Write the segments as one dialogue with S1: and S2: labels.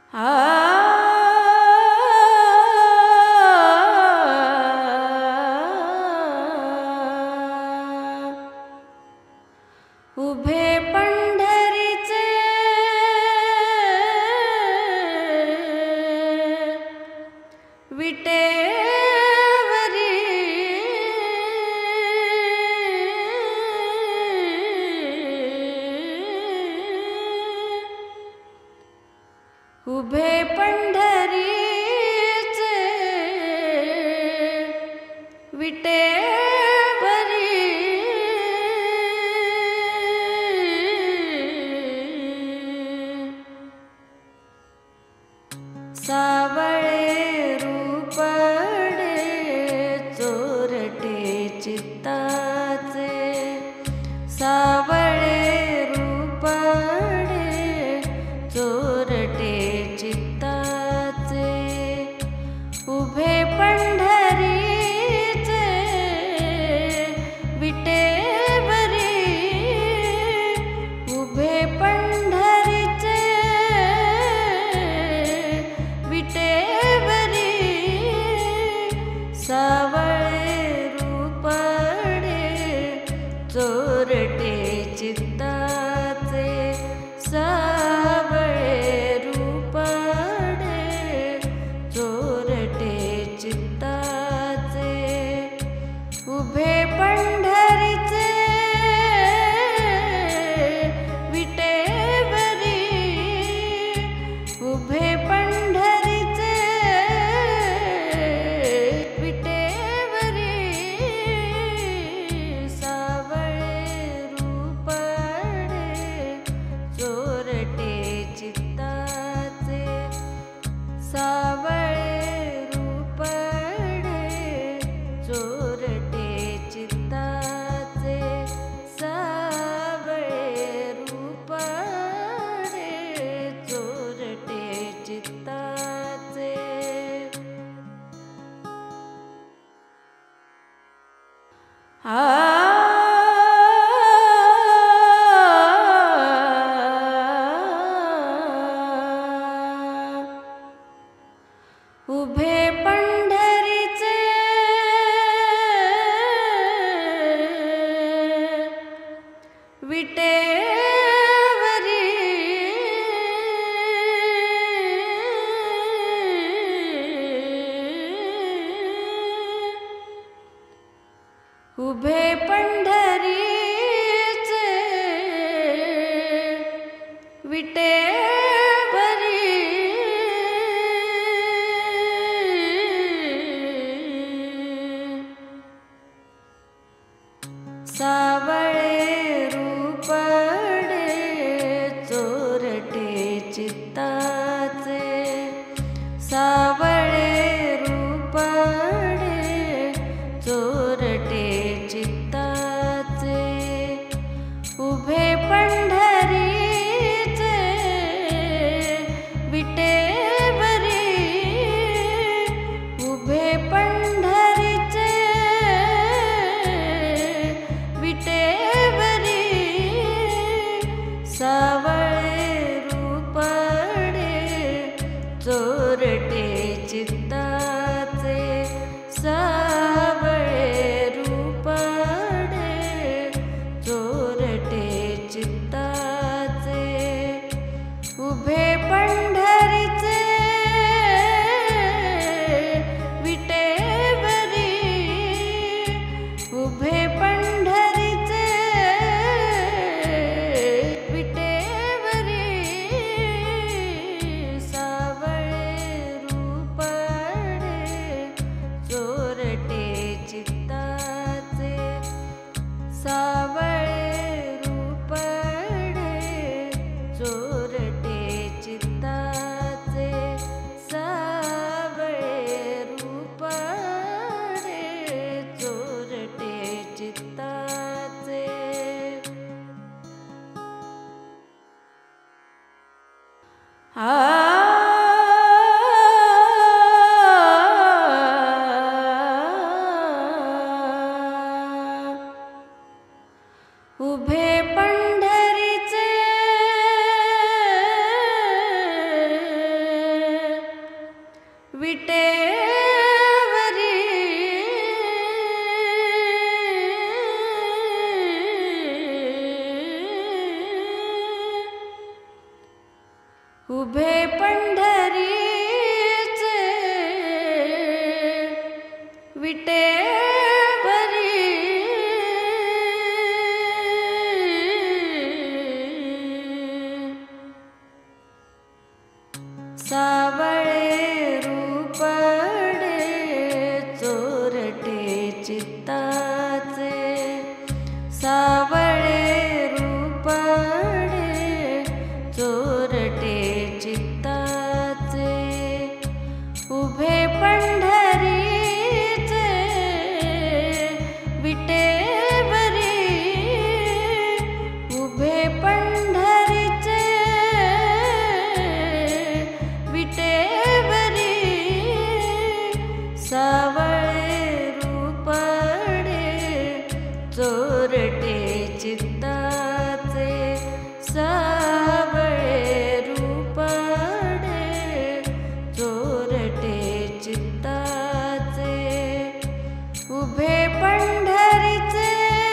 S1: उभे पंढरीचे विटेवरी उभे पंढरीचे विटेवरी सावळे रूपडे चोरटे चित्ताचे सावळे रूपडे चोरटे चित्ताचे उभे पंढरीचे विटेवरी उभे पंढरीचे विटेवरी सावळे रूपडे चोरटे चित्ताचे सावळे रूपडे चोरटे चित्ताचे उभे पंढरीचे विटेवरी उभे पंढरीचे विटेवरी सावळे रूपडे चोरटे चित्ताचे सावळे रूपडे चोरटे चित्ताचे सावळे रूपडे चोरटे चित्ताचे उभे पंढरीचे विटेवरी उभे पंढरीचे विटेवरी सावळे रूपडे चोरटे चित्ताचे सावळे रूपडे चोरटे चित्ताचे उभे पंढरीचे विटेवरी उभे पंढरीचे विटेवरी सावळे रूपडे चोरटे चित्ताचे सावळे रूपडे चोरटे चित्ताचे उभे पंढरीचे विटेवरी उभे पंढरीचे विटेवरी सावळे विटेवरी उभे पंढरीचे विटेवरी सावळे रूपडे चोरटे चित्ताचे सावळे रूपडे चोरटे चित्ताचे उभे पंढरीचे विटेवरी उभे पंढरीचे विटेवरी सावळे रूपडे चोरटे चित्ताचे सावळे रूपडे चोरटे चित्ताचे उभे पंढरीचे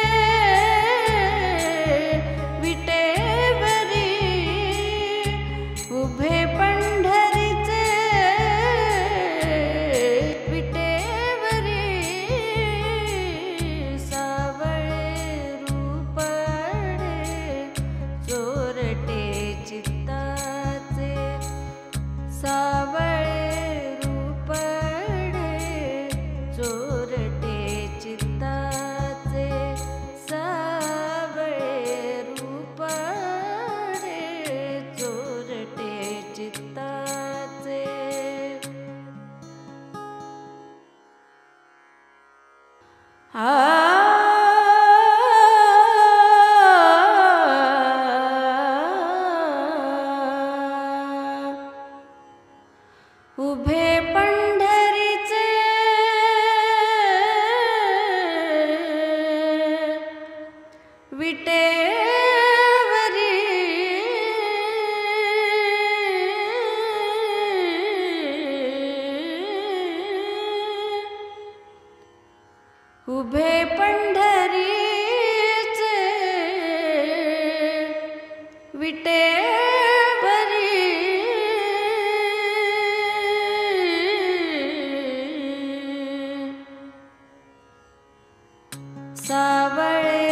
S1: विटेवरी उभे पंढरीचे विटेवरी सावळे रूपडे चोरटे चित्ताचे सावळे रूपडे चोरटे चित्ताचे सावळे रूपडे चोरटे चित्ताचे उभे पंढरीचे विटेवरी उभे पंढरीचे विटेवरी सावळे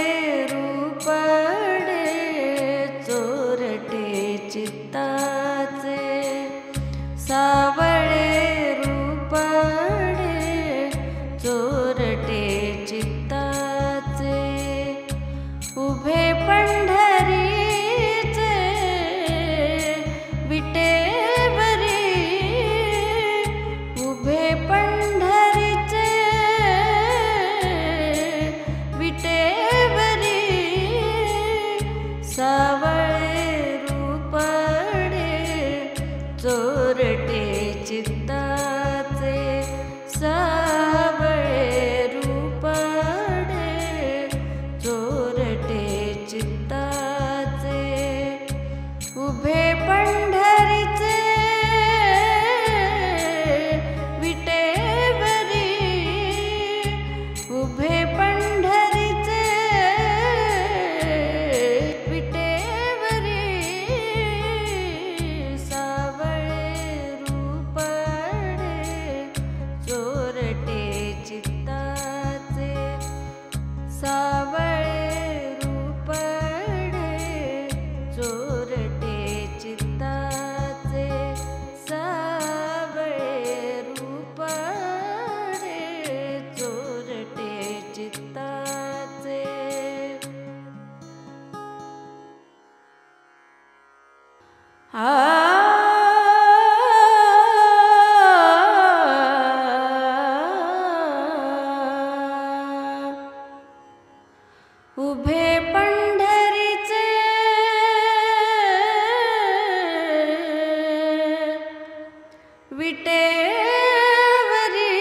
S1: रूपडे चोरटे चित्ताचे सावळे रूपडे चोरटे चित्ताचे उभे पंढरीचे विटेवरी उभे पंढरीचे विटेवरी सावळे रूपडे चोरटे चित्ताचे सावळे रूपडे चोरटे चित्ताचे उभे पंढरीचे विटेवरी उभे पंढरीचे विटेवरी सावळे रूपडे चोरटे चित्ताचे सावळे रूपडे चोरटे चित्ताचे सावळे रूपडे चोरटे चित्ताचे उभे पंढरीचे विटेवरी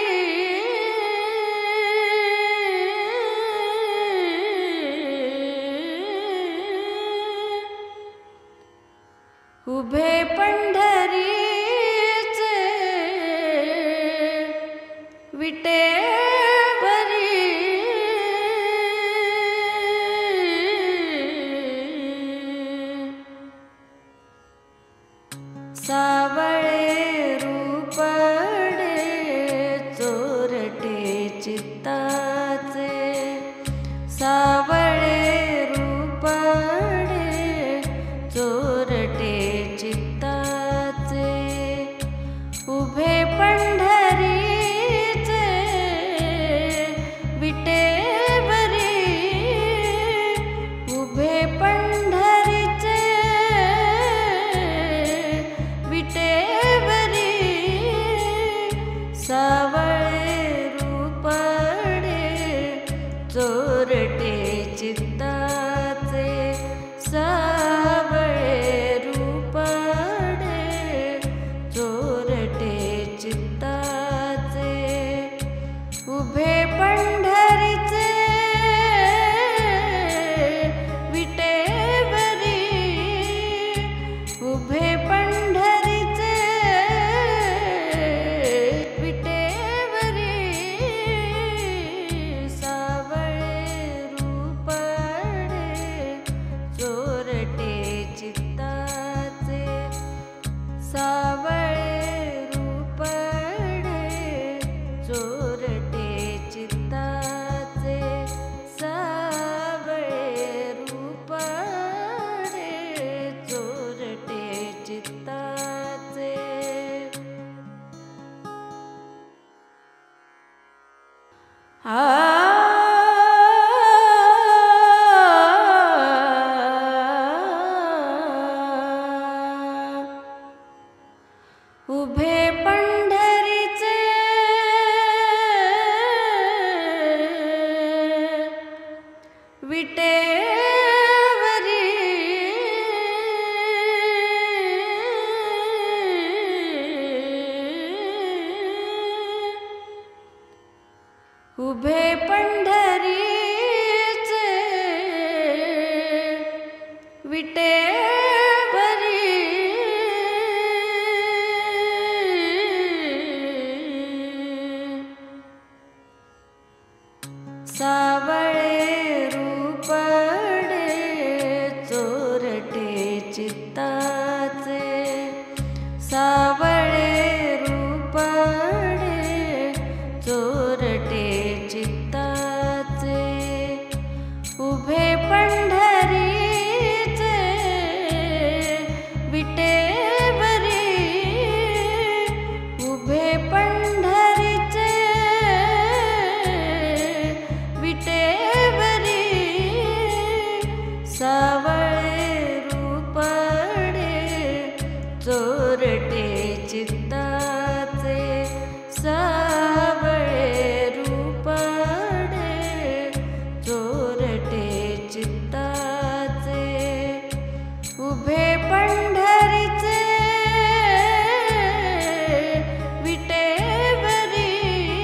S1: उभे पंढरीचे सावळे रूपडे चोरटे चित्ताचे, सावळे रूपडे चोरटे चित्ताचे, उभे पंढरीचे विटेवरी, उभे पंढरीचे विटेवरी, सावळे रूपडे चोरटे चित्ताचे, सावळे रूपडे चोरटे चित्ताचे, उभे पंढरीचे विटेवरी, उभे पंढरीचे विटेवरी, सावळे रूपडे चोरटे चित्ताचे, सावळे रूपडे चोरटे चित्ताचे, सावळे रूपडे चोरटे चित्ताचे. उभे पंढरीचे विटेवरी, उभे पंढरीचे विटेवरी, सावळे रूपडे चोरटे चित्ताचे, सावळे रूपडे चोरटे चित्ताचे, उभे पंढरीचे विटेवरी, उभे पंढरीचे विटेवरी, सावळे रूपडे चोरटे चित्ताचे, सावळे रूपडे चोरटे चित्ताचे, उभे पंढरीचे विटेवरी,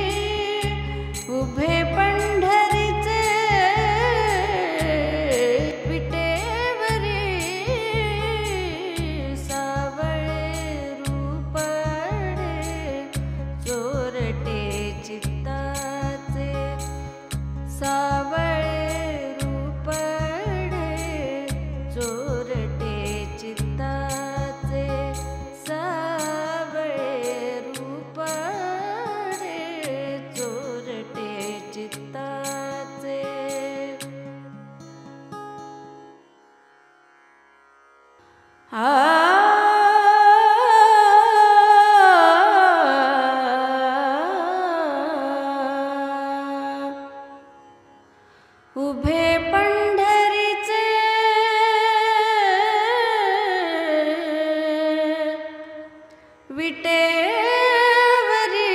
S1: उभे पंढरीचे विटेवरी, सावळे रूपडे चोरटे चित्ताचे, सावळे रूपडे चोरटे चित्ताचे, सावळे रूपडे चोरटे चित्ताचे. उभे पंढरीचे विटेवरी,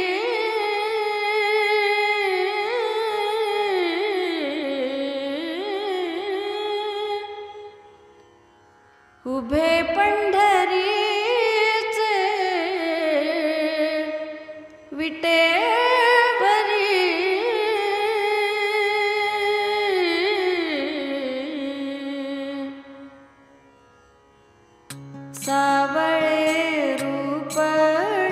S1: उभे पंढरीचे विटेवरी, सावळे रूपडे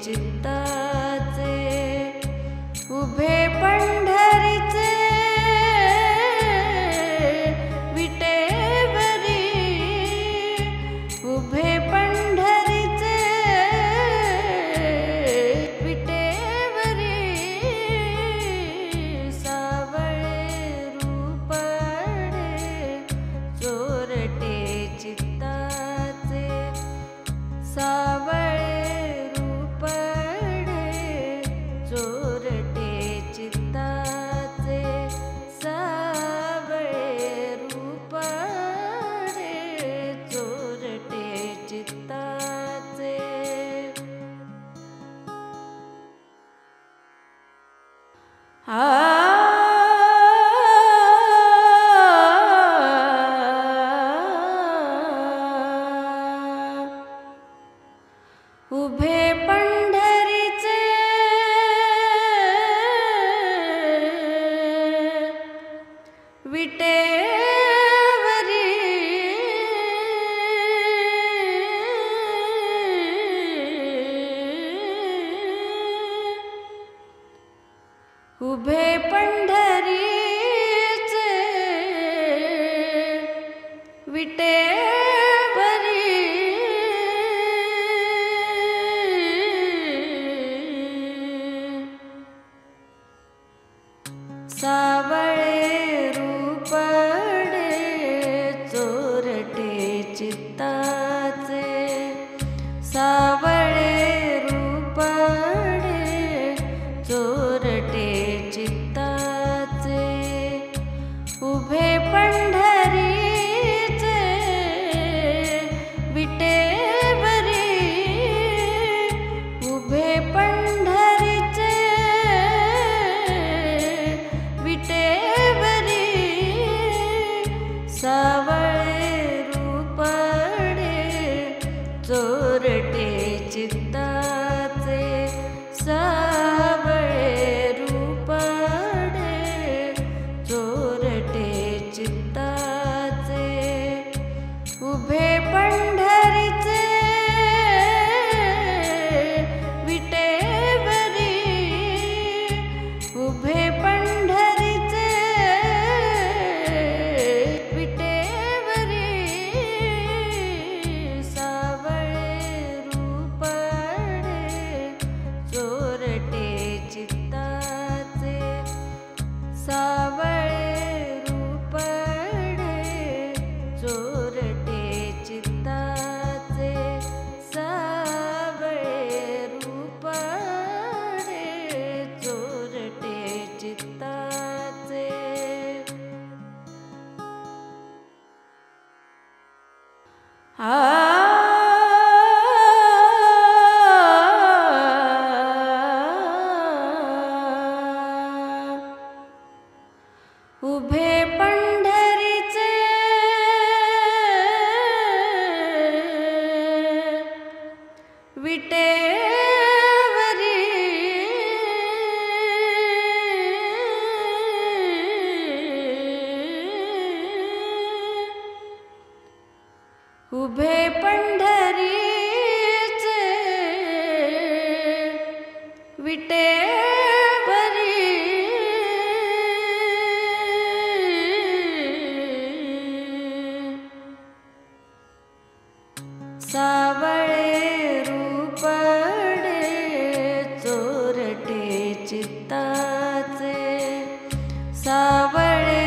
S1: चित्ताचे उभे पंढरीचे विटेवरी उभे पंढरीचे विटेवरी सावळे रूपडे चोरटे चित्ताचे सावळे रूपडे चोरटे चित्ताचे सावळे रूपडे चोरटे चित्ताचे उभे पंढरीचे विटेवरी उभे पंढरीचे विटेवरी सावळे रूपडे चोरटे चित्ताचे सावळे रूपडे चोरटे चित्ताचे उभे पंढरीचे विटेवरी उभे पंढरीचे विटेवरी सावळे रूपडे चोरटे चित्ताचे सावळे रूपडे चोरटे चित्ताचे उभे पंढरीचे विटेवरी उभे पंढरीचे विटेवरी सावळे रूपडे चोरटे चित्ताचे सावळे रूपडे चोरटे चित्ताचे सावळे रूपडे चोरटे चित्ताचे उभे पंढरीचे विटेवरी उभे पंढरीचे विटेवरी सावळे रूपडे चोरटे चित्ताचे सावळे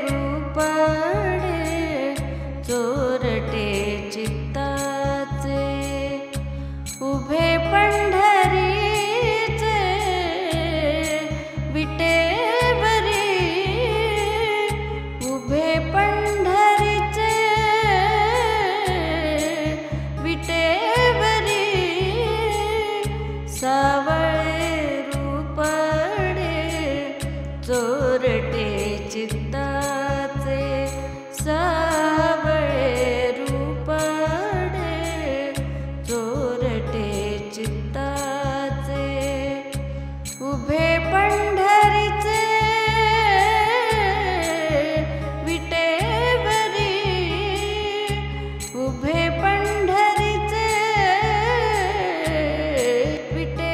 S1: रूपडे चोरटे चित्ताचे उभे पंढरीचे विटेवरी उभे पंढरीचे विटेवरी सावळे रूपडे चोरटे चित्ताचे सावळे रूपडे चोरटे चित्ताचे उभे पंढरीचे विटेवरी उभे पंढरीचे विटे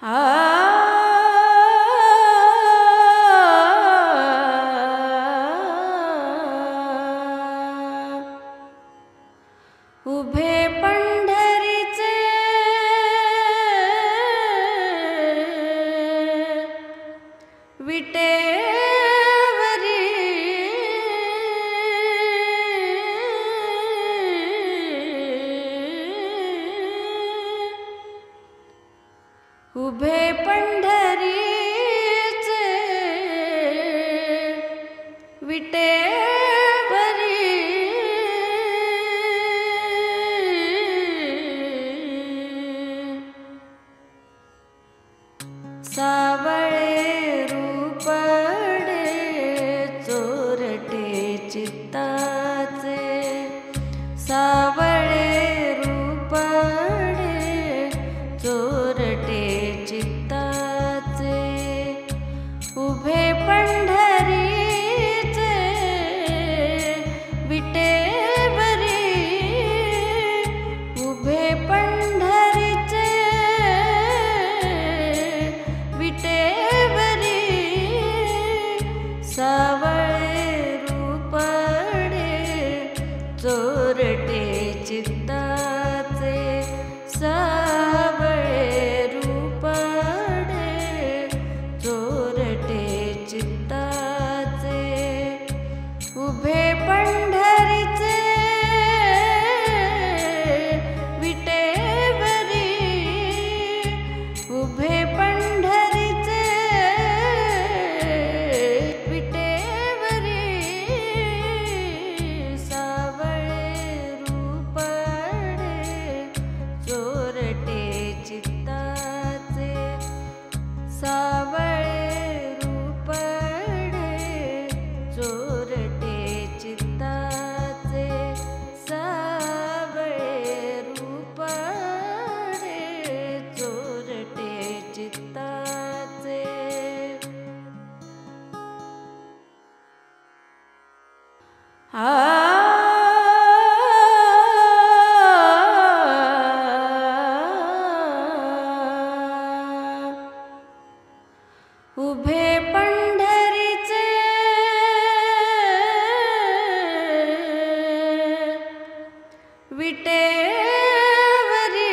S1: उभे पंढरीचे विटेवरी उभे पंढरीचे विटेवरी सावळे रूपडे चोरटे चित्ताचे सावळे रूपडे चोरटे चित्ताचे उभे पंढरीचे विटेवरी उभे पंढरीचे विटेवरी सावळे रूपडे चोरटे चित्ताचे सावळे रूपडे चोरटे चित्ताचे उभे पंढरीचे विटेवरी उभे पंढरीचे विटेवरी सावळे रूपडे चोरटे चित्ताचे सावळे रूपडे चोरटे चित्ताचे सावळे रूपडे चोरटे चित्ताचे उभे पंढरीचे विटेवरी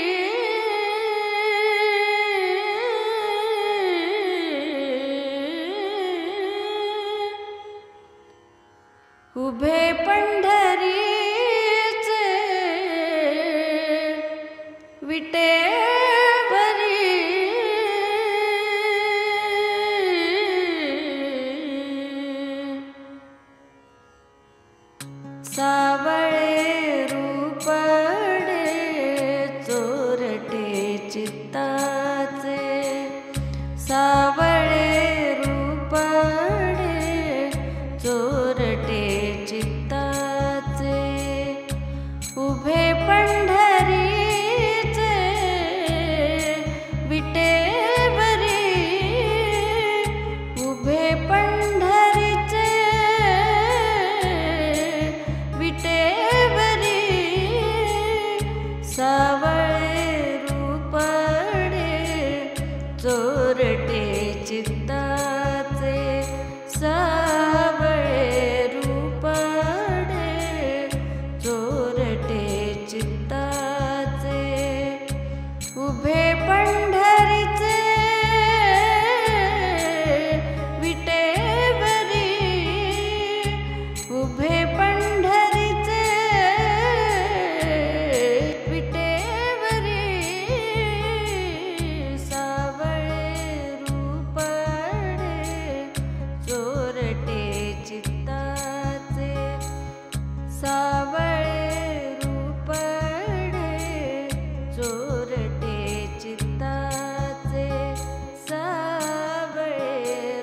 S1: उभे पंढरीचे विटेवरी सावळे रूपडे चोरटे चित्ताचे सावळे रूपडे चोरटे चित्ताचे उभे पंढरीचे विटेवरी उभे पंढरीचे विटेवरी सावळे रूपडे चोरटे चित्ताचे सावळे रूपडे चोरटे चित्ताचे उभे पंढरीचे विटेवरी उभे पंढरीचे विटेवरी सावळे रूपडे चोरटे चित्ताचे सावळे रूपडे चोरटे चित्ताचे सावळे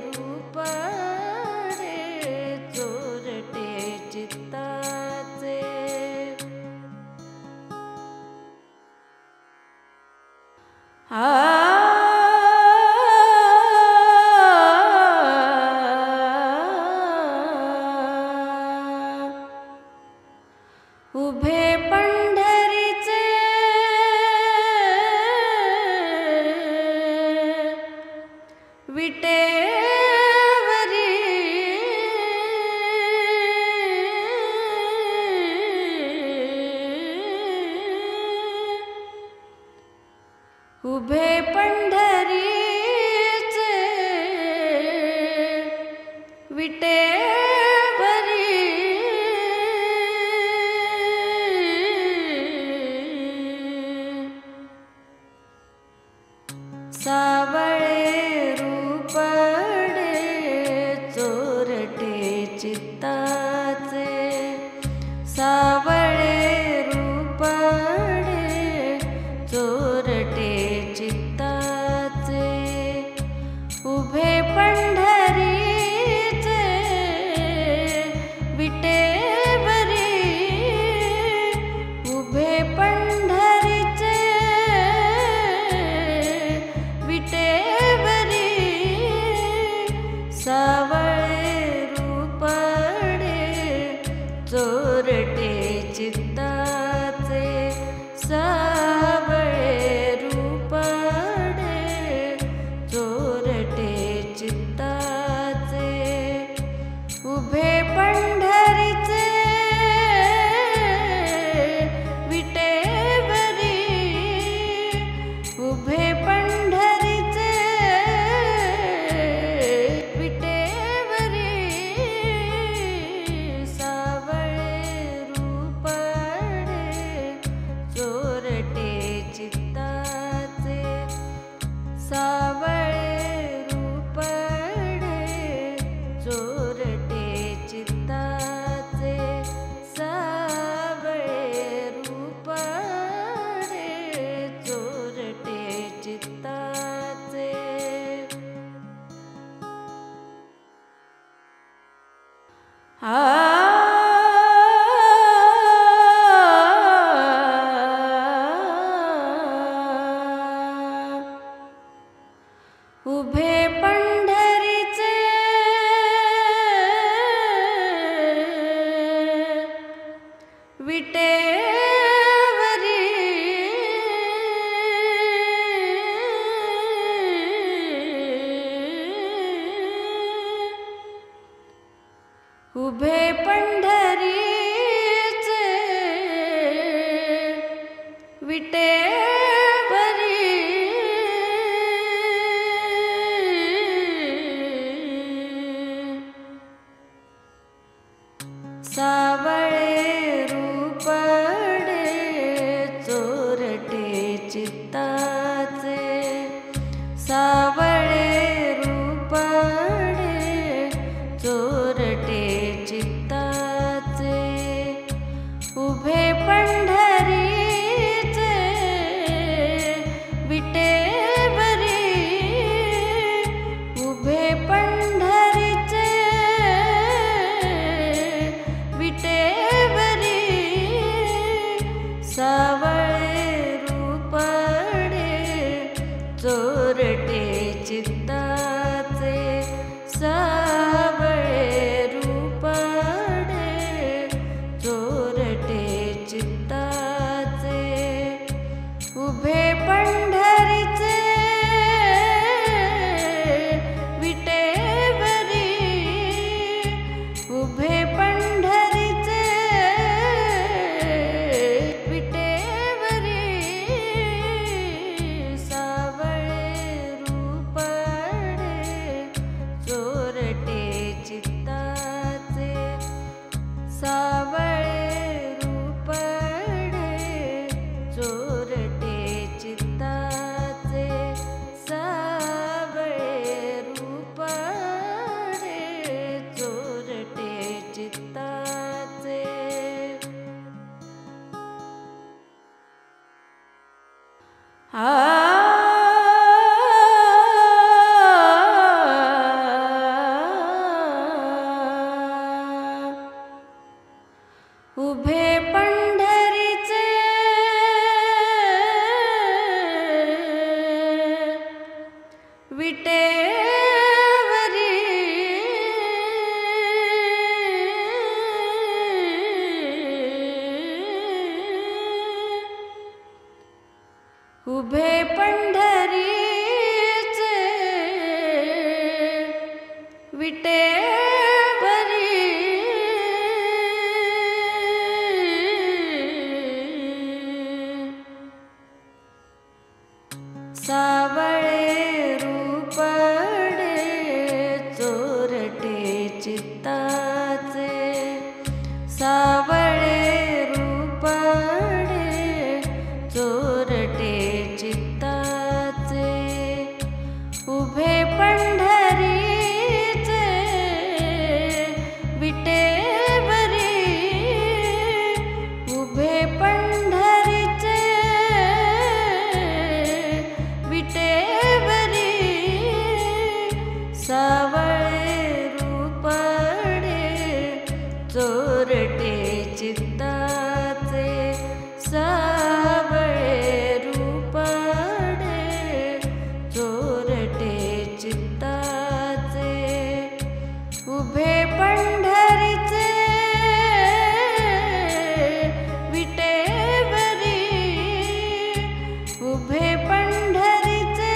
S1: रूपडे चोरटे चित्ताचे उभे पंढरीचे उभे पंढरीचे विटेवरी सावळे रूपडे चोरटे चित्ताचे सावळे रूपडे चोरटे चित्ताचे उभे पंढरीचे विटेवरी उभे पंढरीचे विटेवरी सावळे रूपडे चोरटे चित्ताचे सावळे रूपडे चोरटे चित्ताचे उभे पंढरीचे विटेवरी उभे पंढरीचे विटेवरी सावळे रूपडे चोरटे चित्ताचे सावळे रूपडे चोरटे चित्ताचे सावळे रूपडे चोरटे चित्ताचे उभे पंढरीचे विटेवरी उभे पंढरीचे विटेवरी सावळे रूपडे चोरटे चित्ताचे सावळे रूपडे चोरटे चित्ताचे उभे पंढरीचे विटेवरी उभे पंढरीचे विटेवरी सावळे रूपडे चोरटे चित्ताचे सावळे रूपडे चोरटे चित्ताचे उभे पंढरीचे विटेवरी उभे पंढरीचे विटेवरी सावळे रूपडे चोरटे चित्ताचे सावळे रूपडे चोरटे चित्ताचे सावळे रूपडे चोरटे चित्ताचे उभे पंढरीचे विटेवरी उभे पंढरीचे विटेवरी सावळे रूपडे चोरटे चित्ताचे, सावळे रूपडे चोरटे चित्ताचे, उभे पंढरीचे विटेवरी, उभे पंढरीचे विटेवरी, सावळे रूपडे चोरटे चित्ताचे, सावळे रूपडे चोरटे चित्ताचे, उभे पंढरीचे विटेवरी, उभे पंढरीचे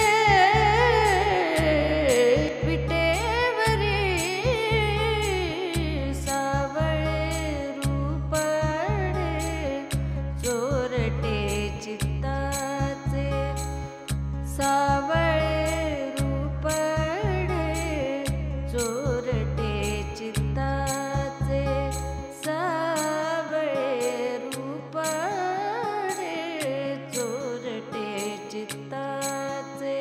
S1: विटेवरी, सावळे रूपडे चोरटे चित्ताचे, सावळे रूपडे चोरटे चित्ताचे, सावळे रूपडे चोरटे चित्ताचे.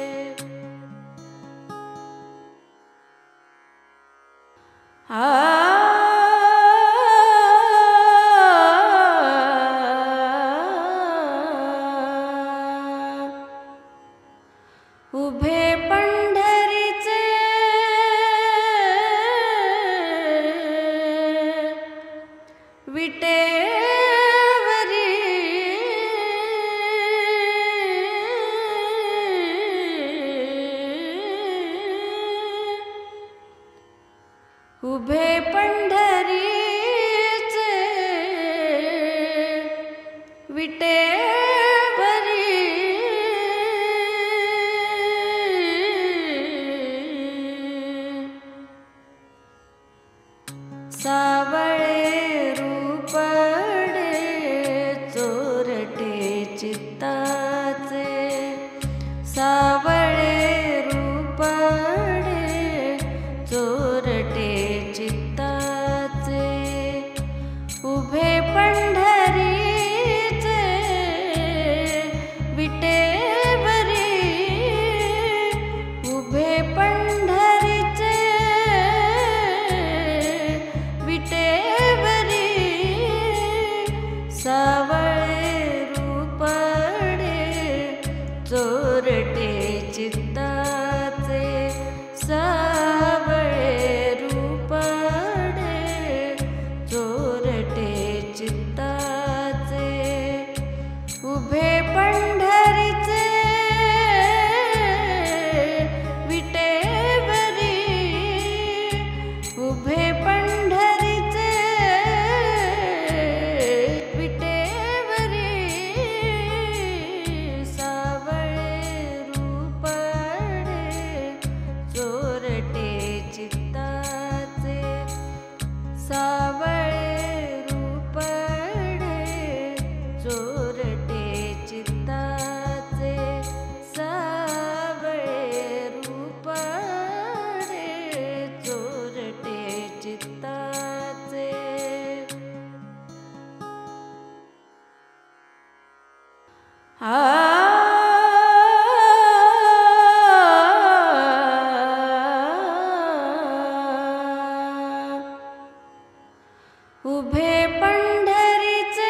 S1: उभे पंढरीचे विटेवरी, उभे पंढरीचे विटेवरी, सावळे रूपडे चोरटे चित्ताचे, सावळे रूपडे चोरटे चित्ताचे, उभे पंढरीचे विटेवरी, उभे पंढरीचे विटेवरी, सावळे रूपडे चोरटे चित्ताचे, सावळे रूपडे चोरटे चित्ताचे, उभे पंढरीचे विटेवरी, उभे पंढरीचे विटेवरी, सावळे रूपडे चोरटे चित्ताचे, सावळे रूपडे चोरटे चित्ताचे, सावळे रूपडे चोरटे चित्ताचे. उभे पंढरीचे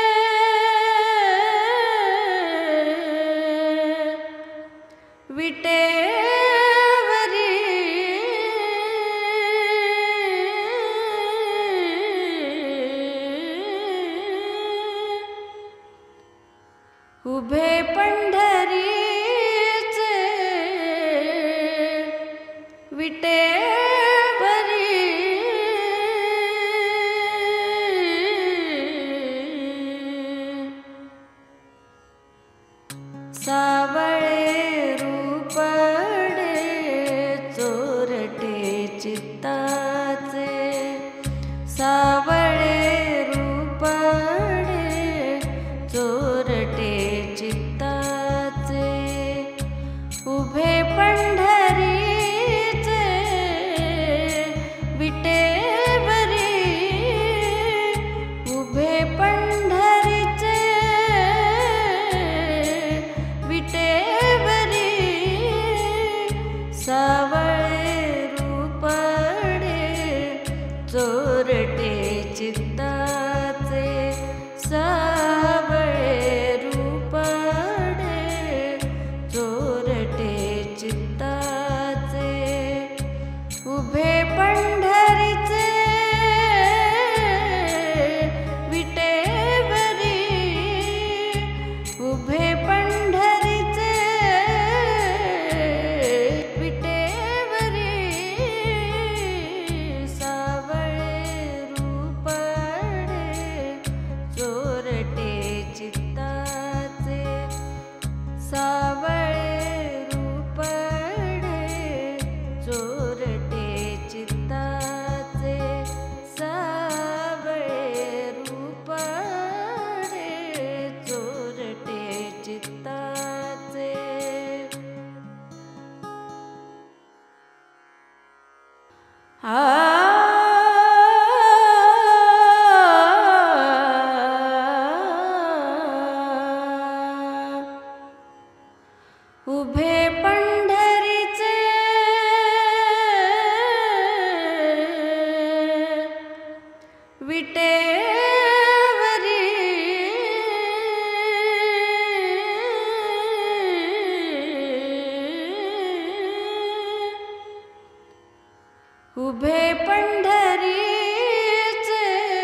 S1: विटेवरी, उभे पंढरीचे विटेवरी, सावळे रूपडे चोरटे चित्ताचे, सावळे रूपडे चोरटे चित्ताचे, उभे पंढरीचे विटेवरी सावळे रूपडे चोरटे चित्ताचे सावळे रूपडे चोरटे चित्ताचे सावळे रूपडे चोरटे चित्ताचे उभे पंढरीचे विटेवरी उभे पंढरीचे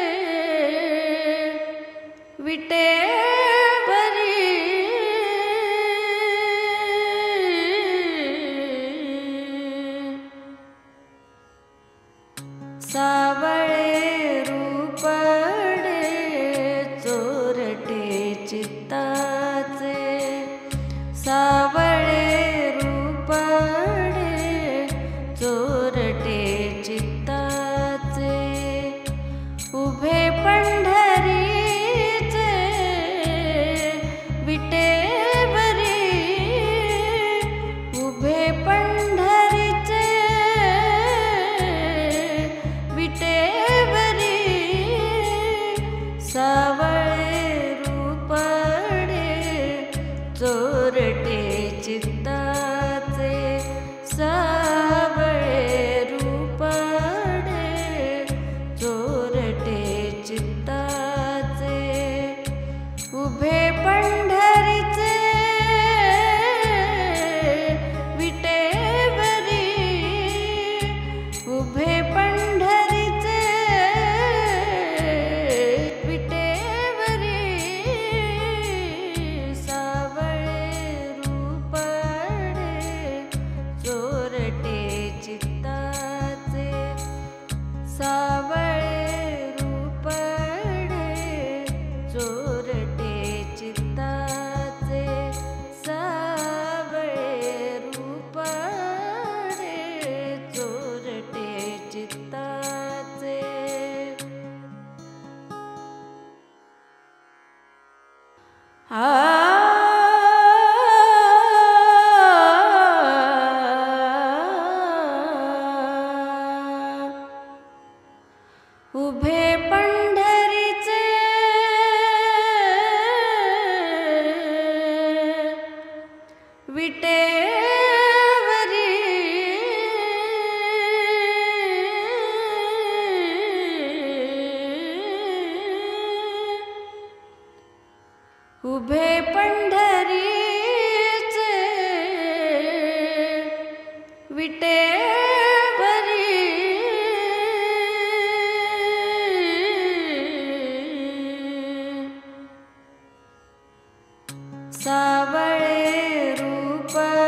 S1: विटेवरी सावळे रूपडे चोरटे चित्ताचे सावळे रूपडे चोरटे चित्ताचे उभे पंढरीचे विटेवरी उभे पंढरीचे विटेवरी सावळे रूपडे चोरटे चित्ताचे सावळे रूपडे चोरटे चित्ताचे उभे पंढरीचे विटेवरी उभे पंढरीचे विटेवरी सावळे रूपडे चोरटे चित्ताचे सावळे रूपडे चोरटे चित्ताचे सावळे रूपडे चोरटे चित्ताचे उभे पंढरीचे विटेवरी उभे पंढरीचे विटेवरी सावळे रूप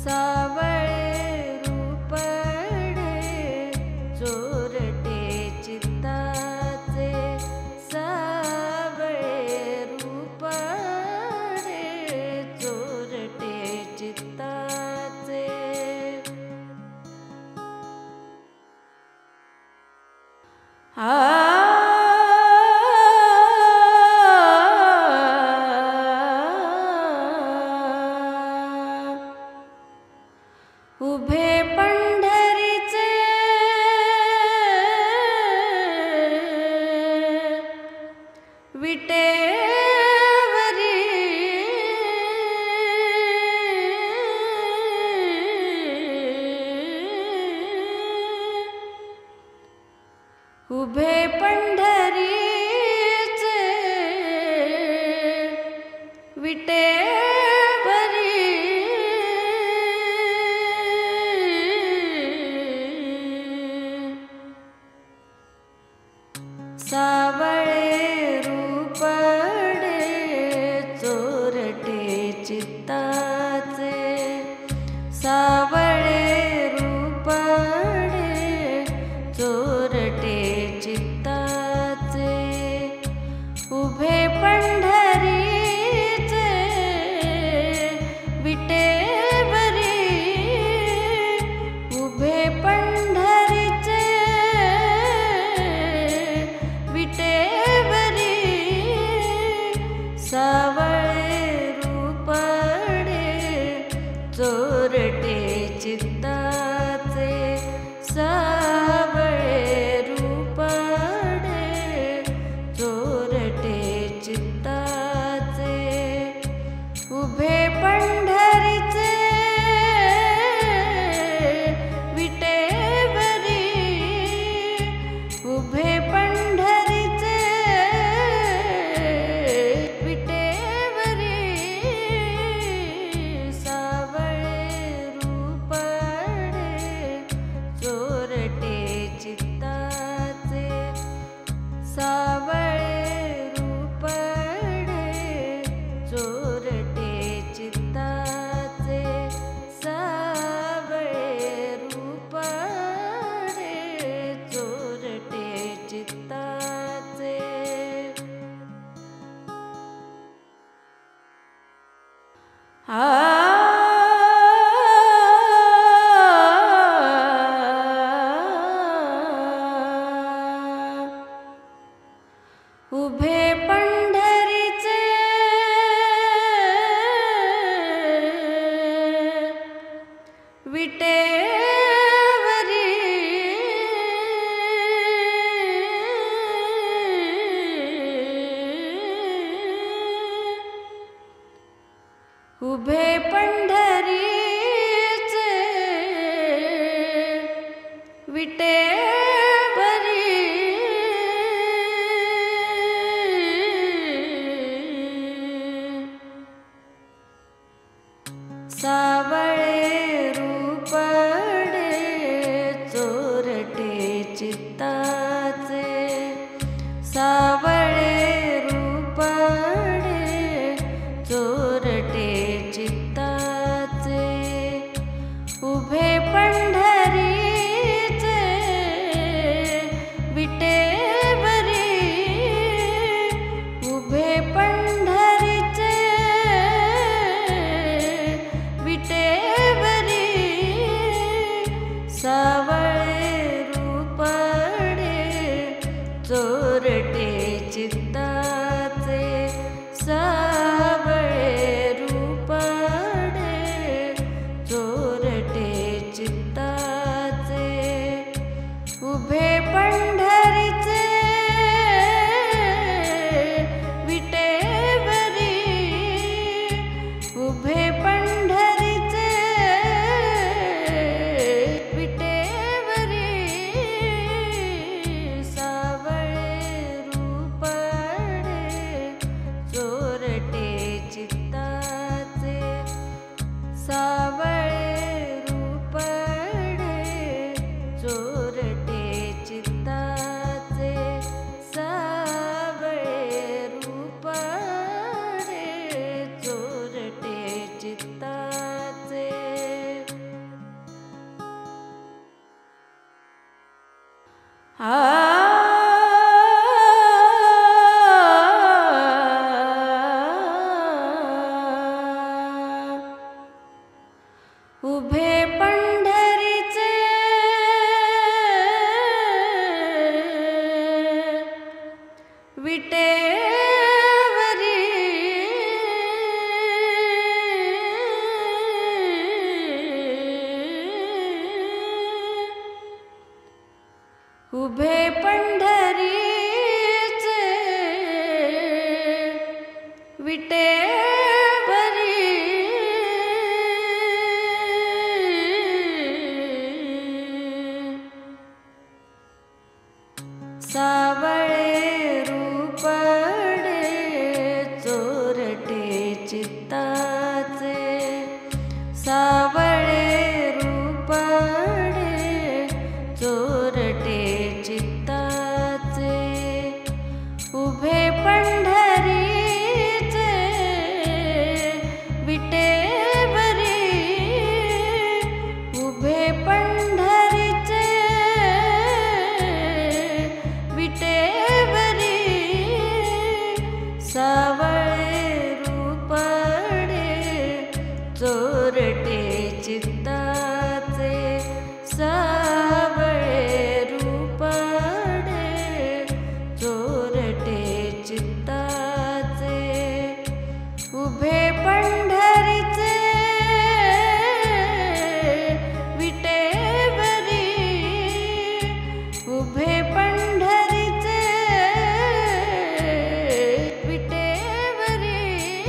S1: सावळे रूपडे चोरटे चित्ताचे सावळे रूपडे चोरटे चित्ताचे उभे पंढरीचे विटेवरी उभे पंढरीचे विटेवरी सावळे रूपडे चोरटे चित्ताचे सावळे रूपडे चोरटे चित्ताचे उभे पंढरीचे विटेवरी उभे पंढरीचे विटेवरी सावळे रूपडे चोरटे चित्ताचे सावळे रूपडे चोरटे चित्ताचे उभे पंढरीचे विटेवरी उभे पंढरीचे विटेवरी सावळे रूपडे चोरटे चित्ताचे सावळे रूपडे चोरटे चित्ताचे सावळे रूपडे चोरटे चित्ताचे उभे पंढरीचे विटेवरी उभे पंढरीचे विटेवरी सावळे रूपडे सावळे रूपडे चोरटे चित्ताचे, सावळे रूपडे चोरटे चित्ताचे, उभे पंढरीचे विटेवरी, उभे पंढरीचे विटेवरी, सावळे रूपडे चोरटे चित्ताचे, सावळे रूपडे चोरटे चित्ताचे, उभे पंढरीचे विटेवरी, उभे पंढरीचे विटेवरी,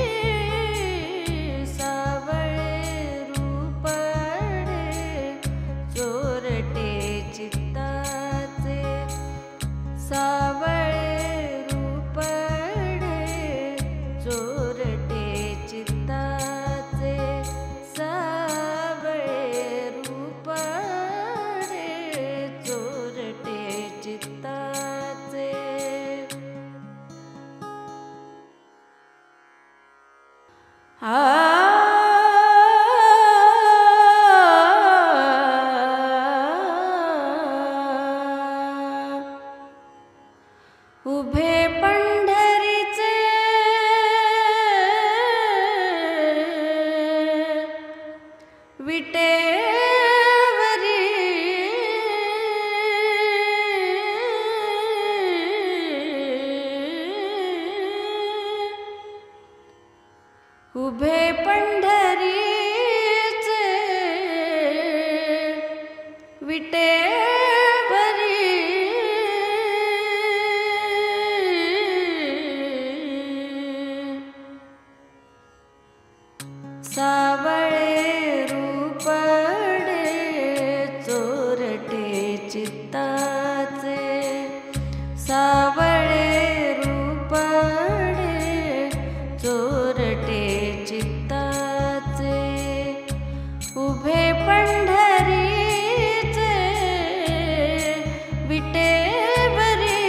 S1: सावळे रूपडे चोरटे चित्ताचे, सावळे रूपडे चोरटे चित्ताचे, सावळे रूपडे चोरटे चित्ताचे. उभे पंढरीचे विटेवरी, उभे पंढरीचे विटेवरी, सावळे रूपडे चोरटे चित्ताचे, सावळे रूपडे चोरटे चित्ताचे, उभे पंढरीचे विटेवरी,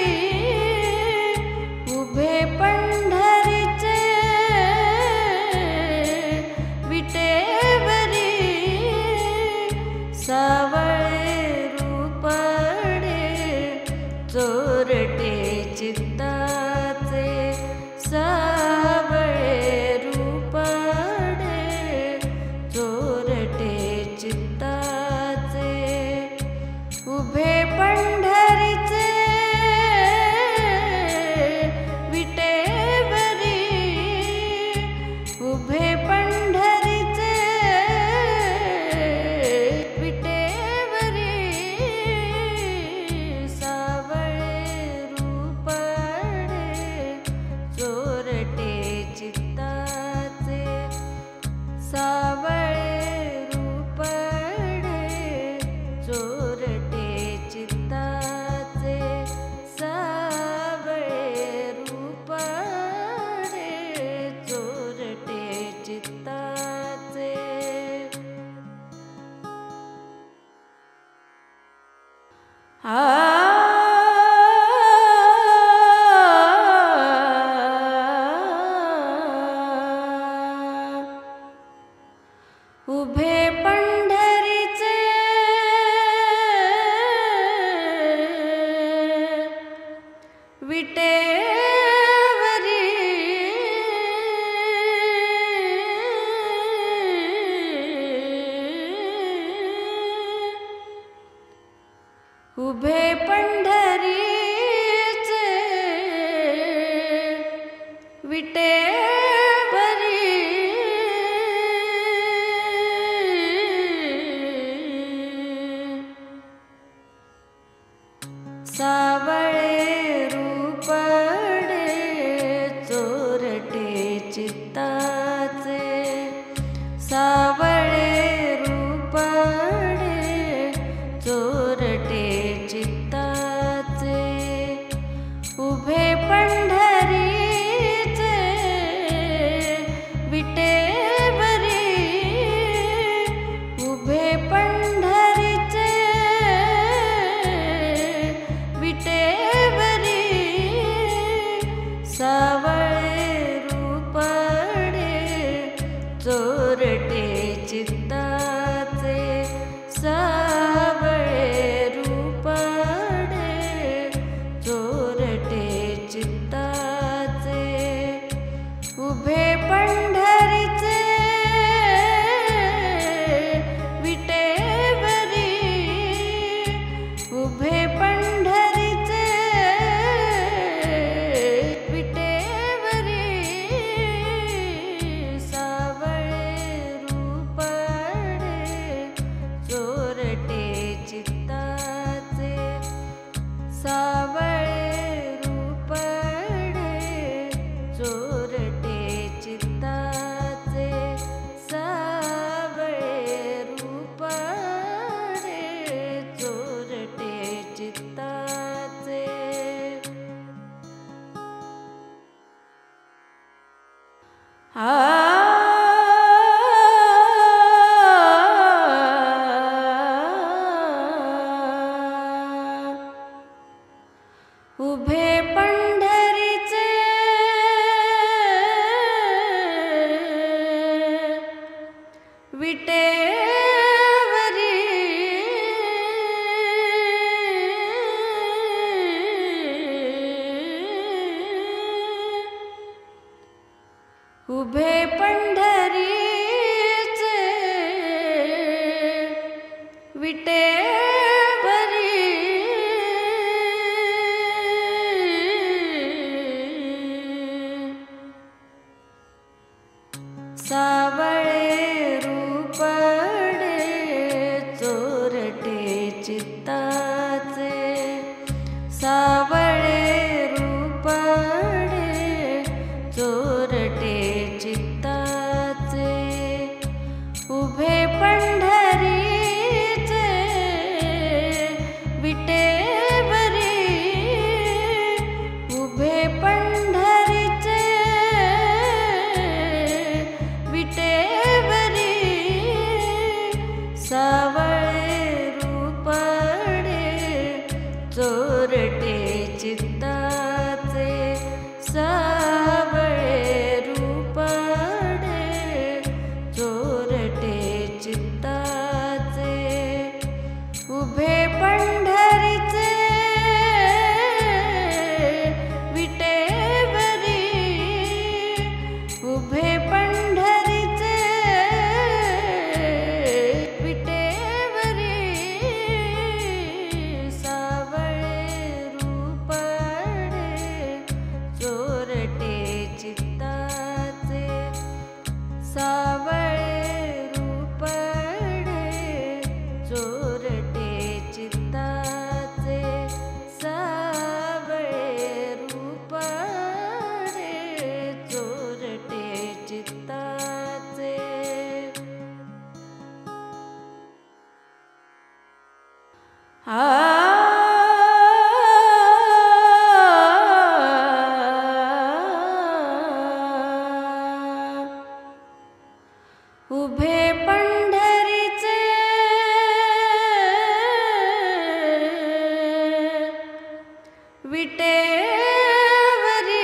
S1: उभे पंढरीचे विटेवरी, सावळे रूपडे चोरटे चित्ताचे, सावळे रूपडे चोरटे चित्ताचे, उभे पंढरीचे विटेवरी, उभे पंढरीचे विटेवरी, सावळे रूपडे चोरटे चित्ताचे, सावळे रूपडे चोरटे चित्ताचे, सावळे रूपडे चोरटे चित्ताचे. उभे पंढरीचे विटेवरी, उभे पंढरीचे विटेवरी, सावळे रूपडे चोरटे चित्ताचे, सावळे रूपडे चोरटे चित्ताचे, चित्ताचे सावळे रूपडे चोरटे चित्ताचे सावळे रूपडे चोरटे चित्ताचे उभे पंढरीचे विटेवरी उभे पंढरीचे विटेवरी सावळे रूपडे चोरटे चित्ताचे सावळे रूपडे चोरटे चित्ताचे उभे पंढरीचे विटेवरी उभे पंढरीचे विटेवरी सावळे रूपडे चोरटे चित्ताचे सावळे रूपडे चोरटे चित्ताचे उभे पंढरीचे विटेवरी उभे पंढरीचे विटेवरी सावळे रूपडे चोरटे चित्ताचे सावळे रूपडे चोरटे चित्ताचे सावळे रूपडे चोरटे चित्ताचे उभे पंढरीचे विटेवरी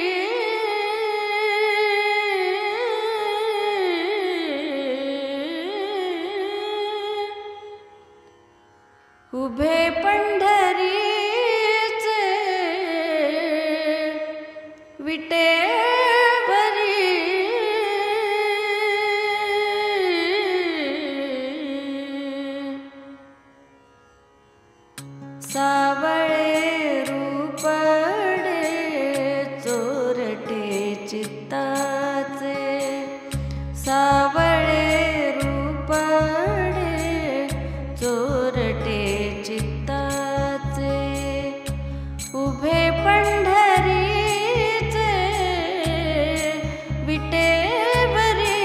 S1: उभे पंढरीचे विटेवरी सावळे रूपडे चोरटे चित्ताचे सावळे रूपडे चोरटे चित्ताचे उभे पंढरीचे विटेवरी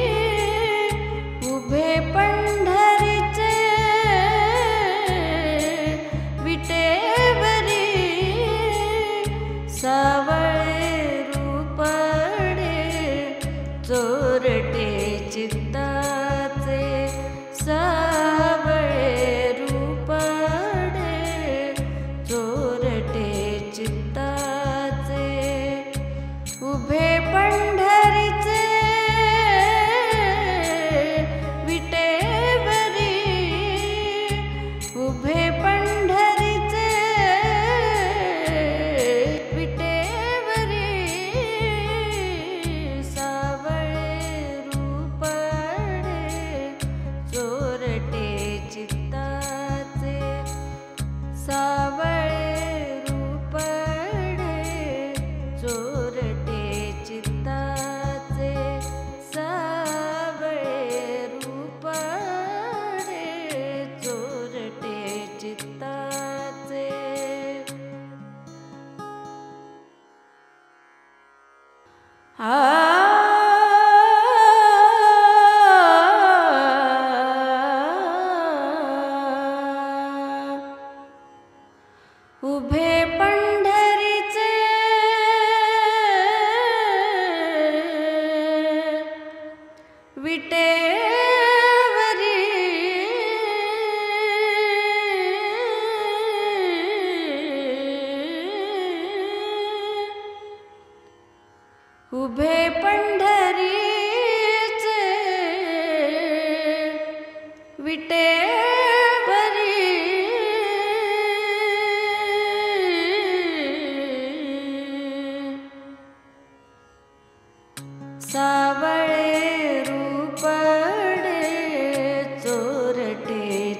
S1: उभे पंढरीचे विटे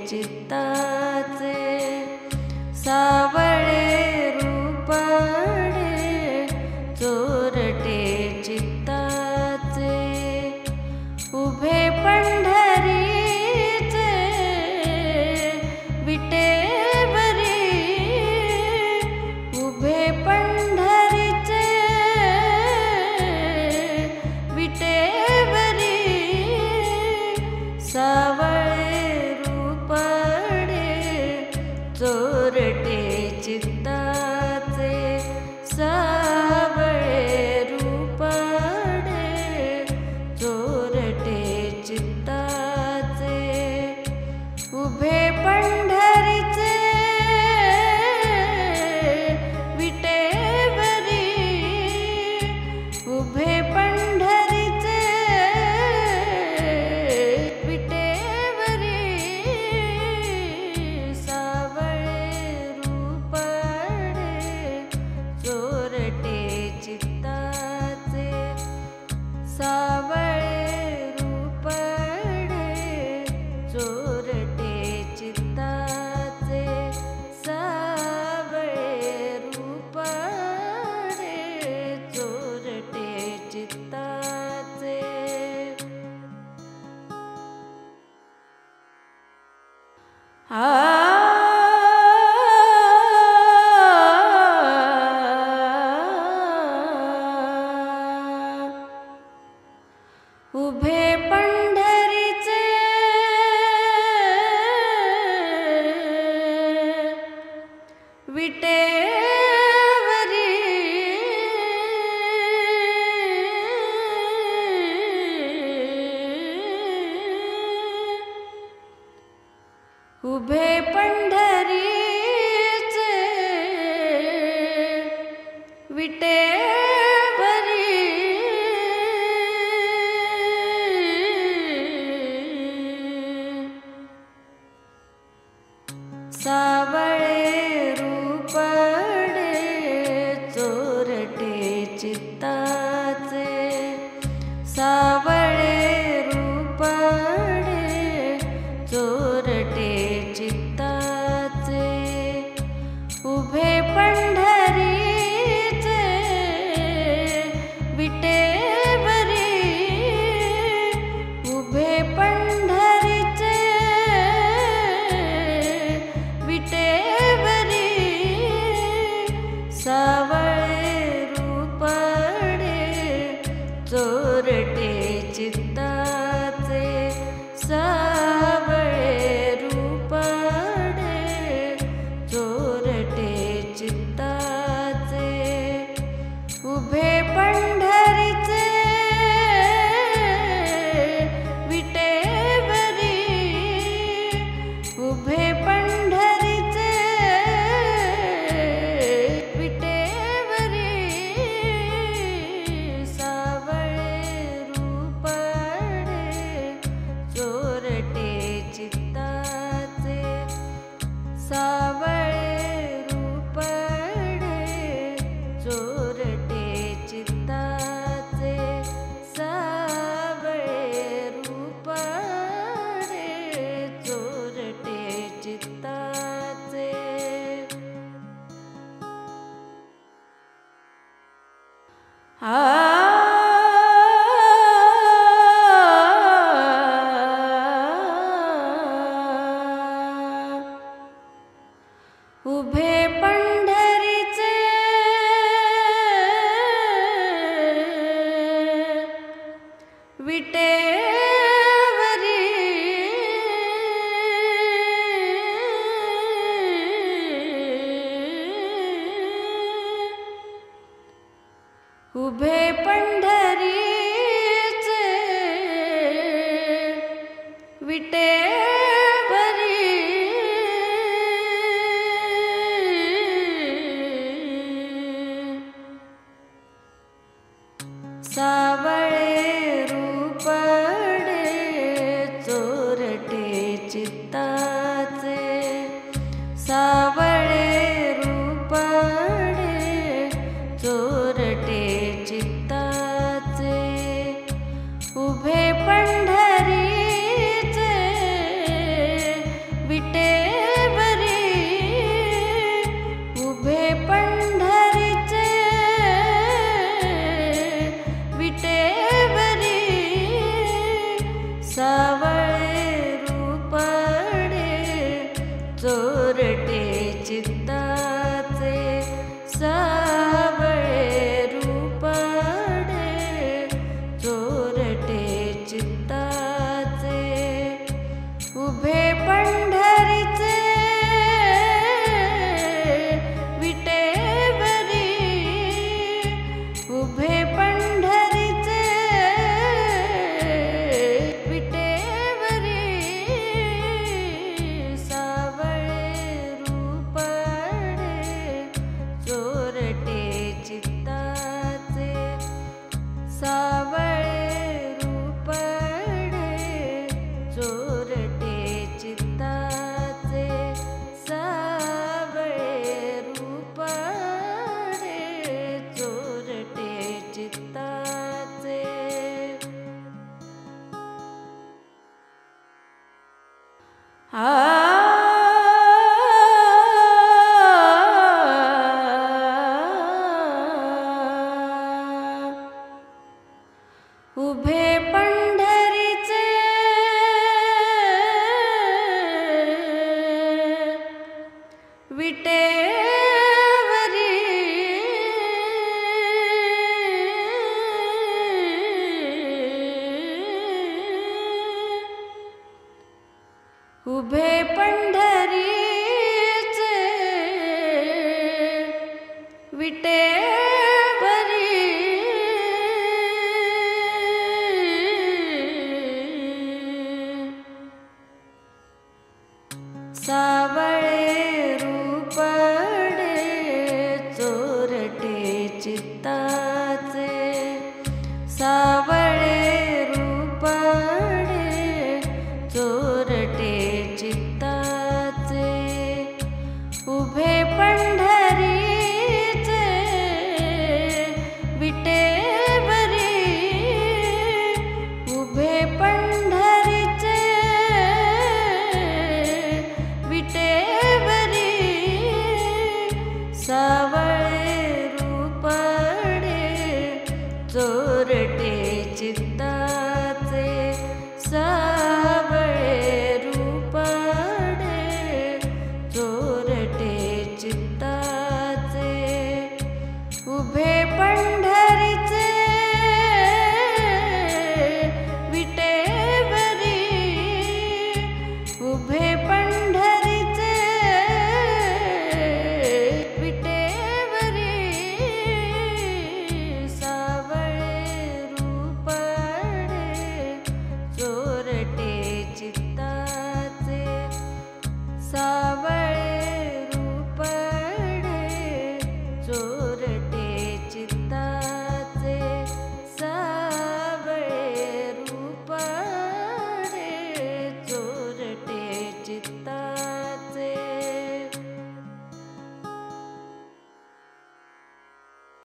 S1: चित्ताचे सावळे रूपडे चोरटे चित्ताचे उभे पंढरीचे विटेवरी उभे पंढरीचे विटेवरी सावळे रूपडे चोरटे चित्ताचे सावळे रूपडे चोरटे चित्ताचे उभे पंढरीचे विटेवरी उभे पंढरीचे विटेवरी सावळे रूपडे चोरटे चित्ताचे सावळे रूपडे चोरटे चित्ताचे सावळे रूपडे चोरटे चित्ताचे उभे पंढरीचे विटेवरी उभे पंढरीचे विटेवरी सावळे रूपडे चोरटे चित्ताचे सावळे रूपडे चोरटे चित्ताचे उभे पंढरीचे विटेवरी उभे पंढरीचे विटेवरी सावळे रूपडे चोरटे चित्ताचे सावळे रूपडे चोरटे चित्ताचे उभे पंढरीचे विटेवरी उभे पंढरीचे विटेवरी सावळे रूपडे चोरटे चित्ताचे सावळे रूपडे चोरटे चित्ताचे सावळे रूपडे चोरटे चित्ताचे उभे पंढरीचे विटेवरी उभे पंढरीचे विटेवरी सावळे रूपडे चोरटे चित्ताचे सावळे रूपडे चोरटे चित्ताचे उभे पंढरीचे विटेवरी चित्ताचे सावळे रूपडे चोरटे चित्ताचे उभे पंढरीचे विटेवरी उभे पंढरीचे विटेवरी सावळे रूपडे चोरटे चित्ताचे सावळे रूपडे चोरटे चित्ताचे सावळे रूपडे चोरटे चित्ताचे उभे पंढरीचे विटेवरी उभे पंढरीचे विटेवरी सावळे